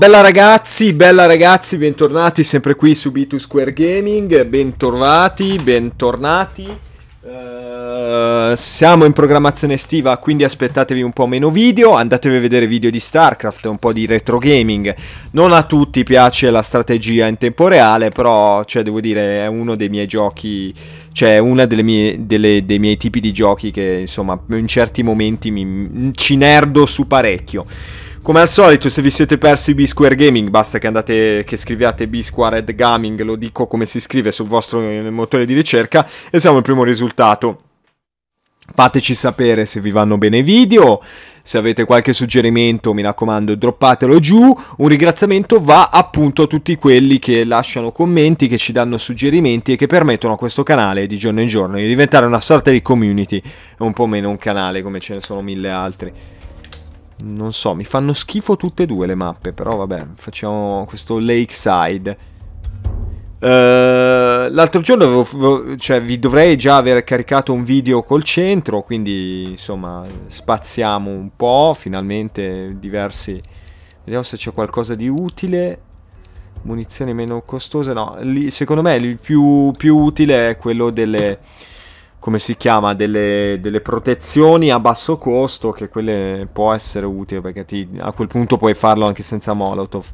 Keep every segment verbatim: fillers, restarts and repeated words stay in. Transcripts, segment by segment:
bella ragazzi, bella ragazzi, bentornati sempre qui su B due Square Gaming, bentornati, bentornati. Uh, siamo in programmazione estiva, quindi aspettatevi un po' meno video, andatevi a vedere video di StarCraft, un po' di retro gaming. Non a tutti piace la strategia in tempo reale, però, cioè, devo dire, è uno dei miei giochi, cioè, una delle mie, delle, dei miei tipi di giochi che, insomma, in certi momenti mi, ci nerdo su parecchio. Come al solito, se vi siete persi B Square Gaming, basta che andate, che scriviate B Squared Gaming, lo dico come si scrive sul vostro motore di ricerca, e siamo il primo risultato. Fateci sapere se vi vanno bene i video, se avete qualche suggerimento, mi raccomando, droppatelo giù. Un ringraziamento va appunto a tutti quelli che lasciano commenti, che ci danno suggerimenti e che permettono a questo canale di giorno in giorno di diventare una sorta di community, e un po' meno un canale come ce ne sono mille altri. Non so, mi fanno schifo tutte e due le mappe, però vabbè, facciamo questo Lakeside. Uh, L'altro giorno avevo, cioè, vi dovrei già aver caricato un video col centro, quindi insomma spaziamo un po', finalmente diversi. Vediamo se c'è qualcosa di utile. Munizioni meno costose, no, lì, secondo me il più, più utile è quello delle... come si chiama, delle, delle protezioni a basso costo, che quelle può essere utile, perché ti, a quel punto puoi farlo anche senza Molotov.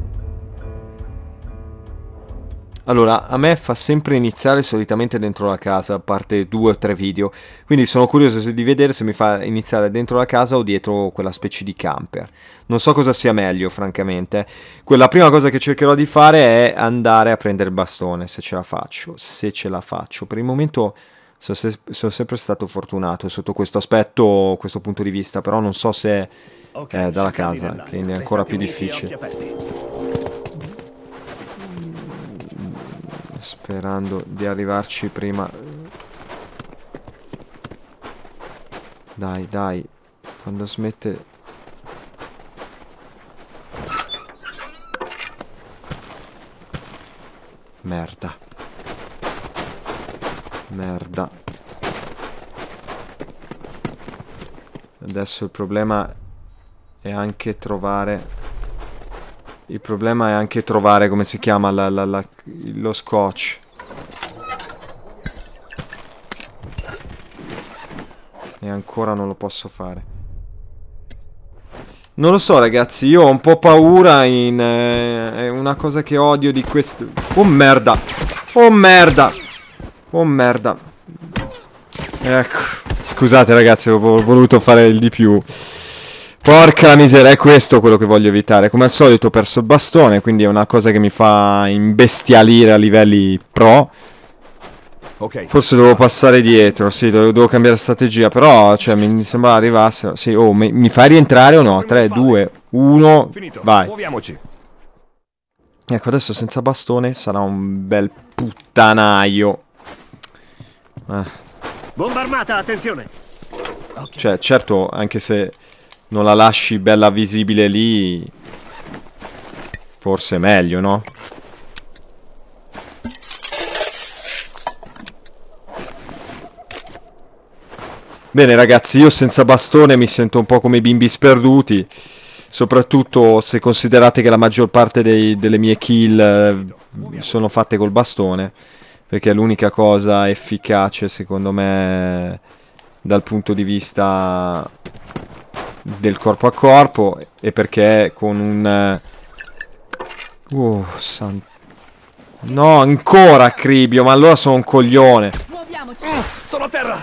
Allora, a me fa sempre iniziare solitamente dentro la casa, a parte due o tre video, quindi sono curioso di vedere se mi fa iniziare dentro la casa o dietro quella specie di camper. Non so cosa sia meglio, francamente. La prima cosa che cercherò di fare è andare a prendere il bastone, se ce la faccio, se ce la faccio. Per il momento... Sono, se sono sempre stato fortunato sotto questo aspetto, questo punto di vista, però non so se okay, è dalla casa, che è ancora più difficile. Sperando di arrivarci prima. Dai, dai, quando smette... Merda. Merda. Adesso il problema è anche trovare... Il problema è anche trovare, come si chiama, la, la, la, lo scotch. E ancora non lo posso fare. Non lo so, ragazzi, io ho un po' paura in... Eh, è una cosa che odio di questo... Oh merda! Oh merda! Oh merda. Ecco. Scusate ragazzi, ho voluto fare il di più. Porca la miseria, è questo quello che voglio evitare. Come al solito ho perso il bastone, quindi è una cosa che mi fa imbestialire a livelli pro. Okay. Forse devo passare dietro, sì, devo, devo cambiare strategia. Però, cioè, mi, mi sembra arrivassero. Sì, oh, mi, mi fai rientrare o no? tre, due, uno, vai. Muoviamoci. Ecco, adesso senza bastone sarà un bel puttanaio. Ah. Bomba armata, attenzione. Cioè, certo, anche se non la lasci bella visibile lì, forse è meglio, no? Bene, ragazzi, io senza bastone mi sento un po' come i bimbi sperduti. Soprattutto se considerate che la maggior parte dei, delle mie kill eh, sono fatte col bastone. Perché è l'unica cosa efficace, secondo me, dal punto di vista del corpo a corpo. E perché con un... Oh, san... No, ancora Cribio, ma allora sono un coglione. Mm, sono a terra.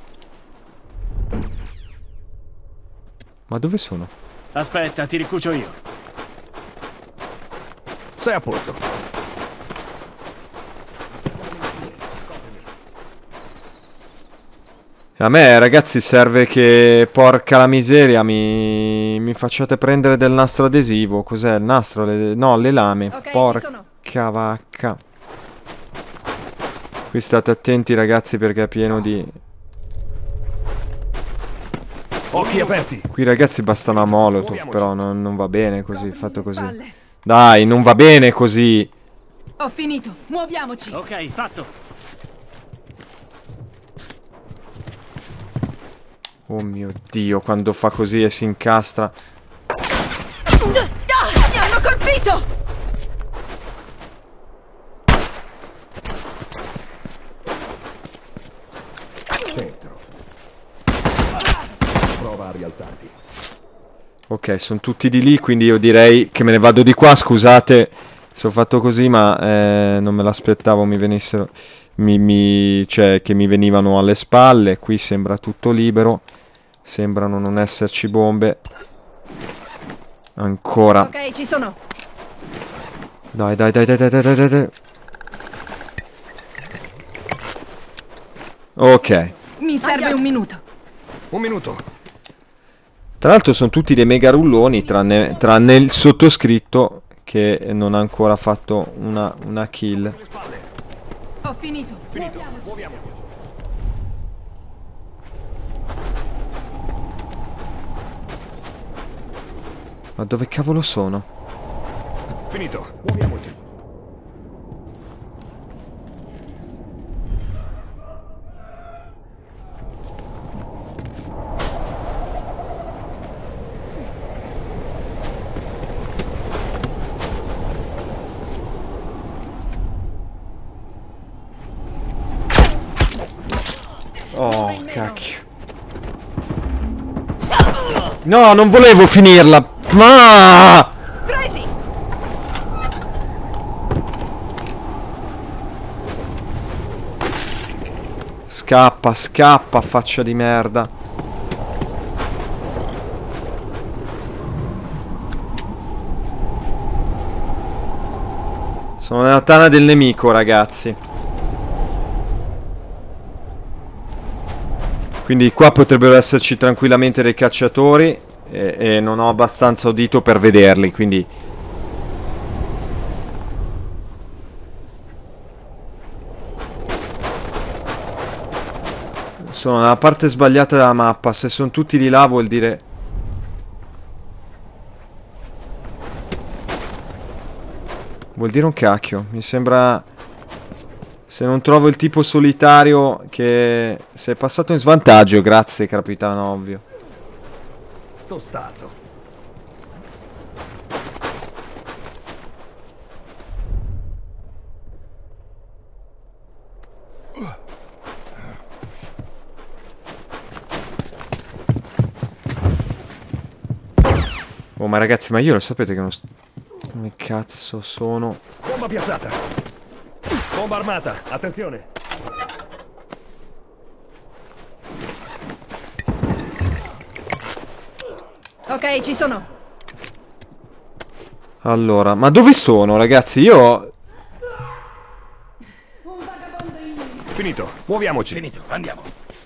Ma dove sono? Aspetta, ti ricucio io. Sei a posto. A me, ragazzi, serve che, porca la miseria, mi, mi facciate prendere del nastro adesivo. Cos'è il nastro? Le... No, le lame. Okay, porca vacca. Qui state attenti, ragazzi, perché è pieno di... Occhi aperti. Qui, ragazzi, basta una molotov, però non, non va bene così, fatto così. Dai, non va bene così. Ho finito, muoviamoci. Ok, fatto. Oh mio Dio, quando fa così e si incastra. Mi hanno colpito! Ferito! Centro. Prova a rialzarti. Ok, sono tutti di lì, quindi io direi che me ne vado di qua. Scusate se ho fatto così, ma eh, non me l'aspettavo mi venissero... Mi, mi, cioè, che mi venivano alle spalle. Qui sembra tutto libero. Sembrano non esserci bombe. Ancora. Ok, ci sono. Dai, dai, dai, dai, dai, dai, dai, dai. Ok. Mi serve un minuto. Un minuto. Tra l'altro sono tutti dei mega rulloni, tranne, tranne il sottoscritto che non ha ancora fatto una, una kill. Ho finito. Finito. Muoviamo. Ma dove cavolo sono? Finito. Muoviamoci. Oh, cacchio. No, non volevo finirla. Ma... Presi! Scappa, scappa, faccia di merda. Sono nella tana del nemico, ragazzi. Quindi qua potrebbero esserci tranquillamente dei cacciatori e, e non ho abbastanza udito per vederli, quindi... Sono nella parte sbagliata della mappa, se sono tutti di là vuol dire... Vuol dire un cacchio, mi sembra... Se non trovo il tipo solitario che... Sei passato in svantaggio, grazie capitano ovvio. Tostato. Oh ma ragazzi, ma io lo sapete che non... Come cazzo sono... Bomba piazzata. Bomba armata. Attenzione. Ok, ci sono. Allora, ma dove sono ragazzi? Io... Finito. Muoviamoci. Finito. Andiamo.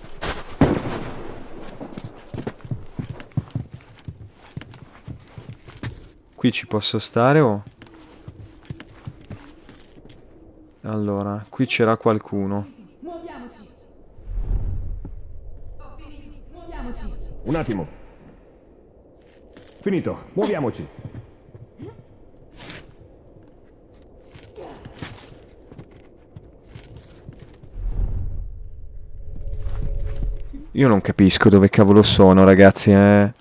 Qui ci posso stare o... Allora, qui c'era qualcuno. Muoviamoci. Ho finito. Muoviamoci. Un attimo. Finito. Muoviamoci. Io non capisco dove cavolo sono, ragazzi, eh.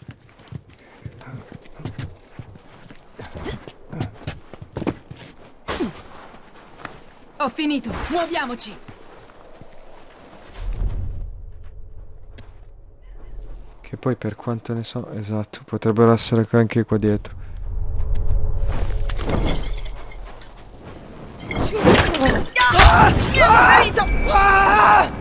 Ho finito. Muoviamoci. Che poi per quanto ne so... Esatto, potrebbero essere anche qua dietro. Ah! Mi hanno ferito!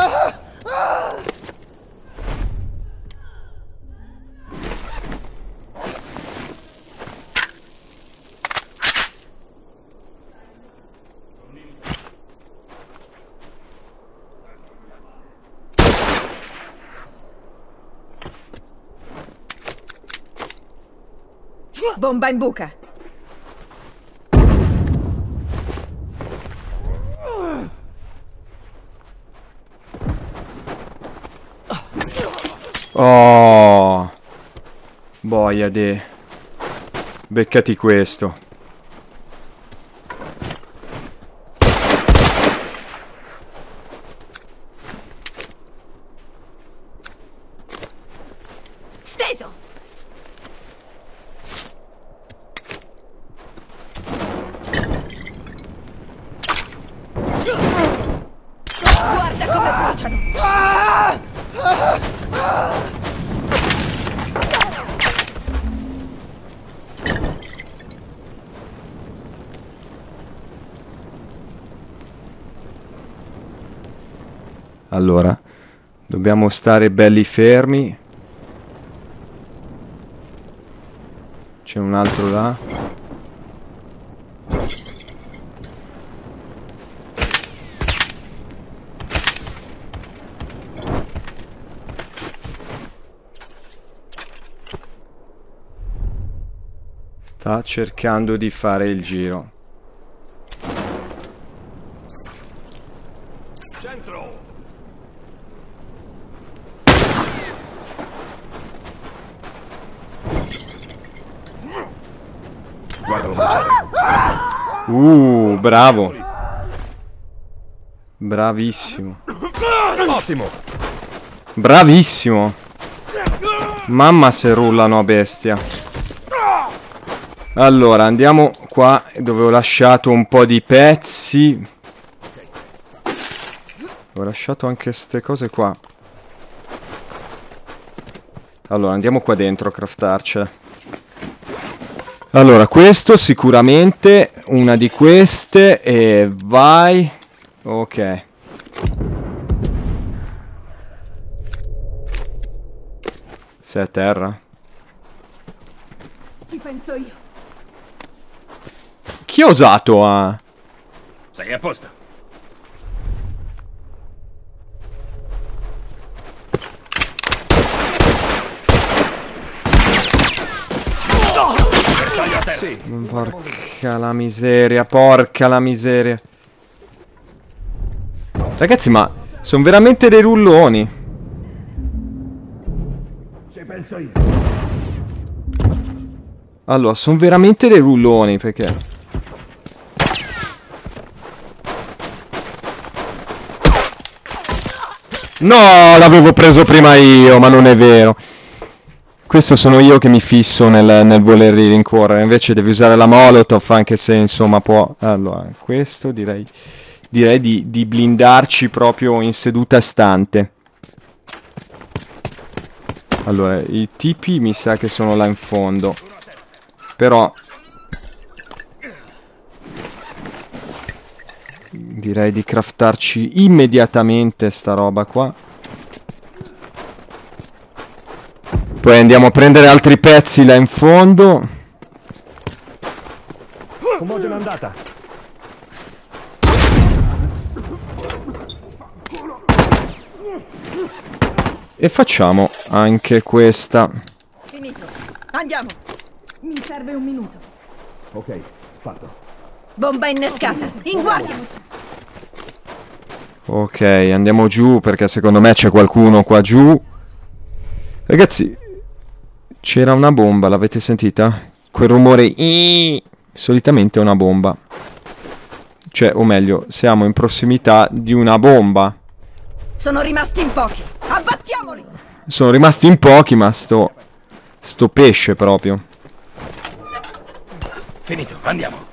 Bomba in buca. Oh, boia de. Beccati questo. Steso. Allora, dobbiamo stare belli fermi. C'è un altro là. Sta cercando di fare il giro. Centro! Guardalo marciare. Uh, bravo. Bravissimo. Ottimo! Bravissimo. Mamma se rullano a bestia. Allora, andiamo qua dove ho lasciato un po' di pezzi. Ho lasciato anche ste cose qua. Allora, andiamo qua dentro a craftarcela. Allora, questo sicuramente, una di queste, e vai. Ok. Sei a terra? Ci penso io. Chi ha usato a... Sei a posto. Bersaglio a terra. Sì. Porca la miseria, porca la miseria. Ragazzi, ma sono veramente dei rulloni. Ci penso io. Allora, sono veramente dei rulloni, perché... No, l'avevo preso prima io, ma non è vero. Questo sono io che mi fisso nel, nel volerli rincorrere. Invece devi usare la Molotov, anche se insomma può... Allora, questo direi, direi di, di blindarci proprio in seduta stante. Allora, i tipi mi sa che sono là in fondo. Però... direi di craftarci immediatamente sta roba qua. Poi andiamo a prendere altri pezzi là in fondo. Commozione è andata. E facciamo anche questa. Finito. Andiamo. Mi serve un minuto. Ok, fatto. Bomba innescata. In guardia. Ok, andiamo giù perché secondo me c'è qualcuno qua giù. Ragazzi, c'era una bomba, l'avete sentita? Quel rumore iii, solitamente è una bomba. Cioè, o meglio, siamo in prossimità di una bomba. Sono rimasti in pochi. Abbattiamoli. Sono rimasti in pochi, ma sto... sto pesce proprio. Finito, andiamo.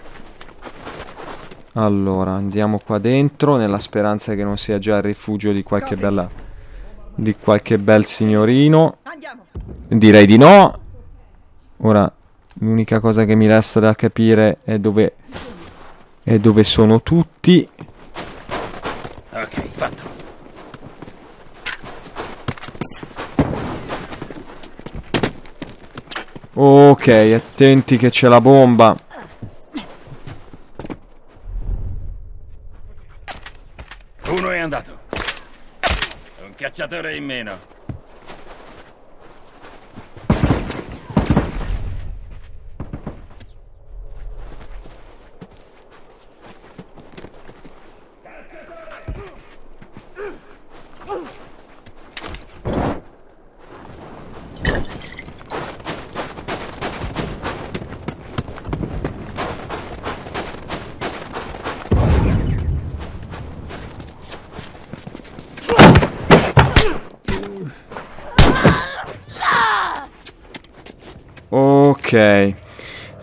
Allora, andiamo qua dentro nella speranza che non sia già il rifugio di qualche bella... di qualche bel signorino. Andiamo. Direi di no. Ora, l'unica cosa che mi resta da capire è dove... è dove sono tutti. Ok, fatto. Ok, attenti che c'è la bomba. Uno è andato. Un cacciatore in meno. Ok.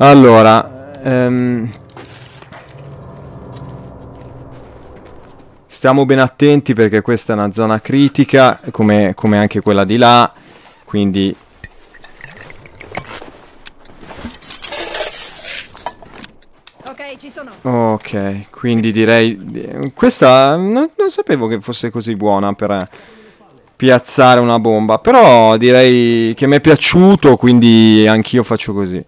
Allora... ehm, Stiamo ben attenti perché questa è una zona critica, come, come anche quella di là, quindi... Ok, ci sono. Ok, quindi direi... Questa non, non sapevo che fosse così buona per piazzare una bomba, però direi che mi è piaciuto, quindi anch'io faccio così.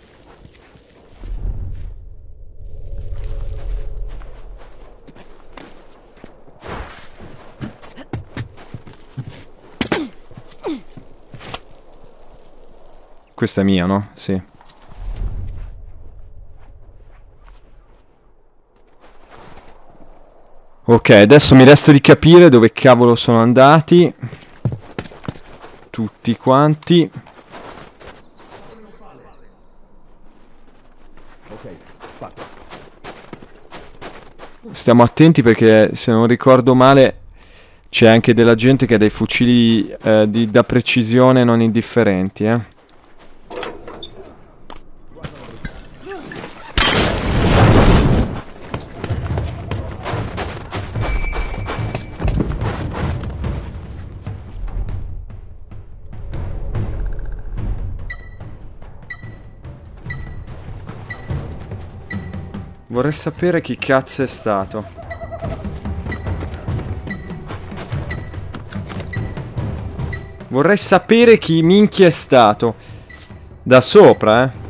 Questa è mia, no? Sì. Ok, adesso mi resta di capire dove cavolo sono andati. Tutti quanti. Stiamo attenti perché se non ricordo male c'è anche della gente che ha dei fucili eh, di, da precisione non indifferenti, eh. Vorrei sapere chi cazzo è stato. Vorrei sapere chi minchia è stato. Da sopra, eh.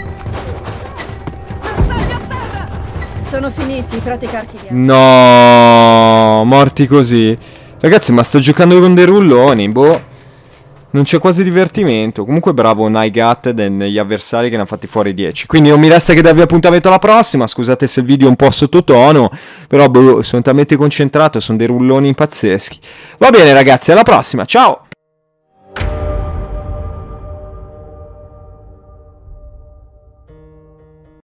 Sono finiti, pratica archiviata. No, morti così. Ragazzi, ma sto giocando con dei rulloni, boh. Non c'è quasi divertimento. Comunque bravo Naigat e gli avversari che ne hanno fatti fuori dieci. Quindi non mi resta che darvi appuntamento alla prossima. Scusate se il video è un po' sottotono, però boh, sono talmente concentrato, sono dei rulloni pazzeschi. Va bene ragazzi, alla prossima, ciao!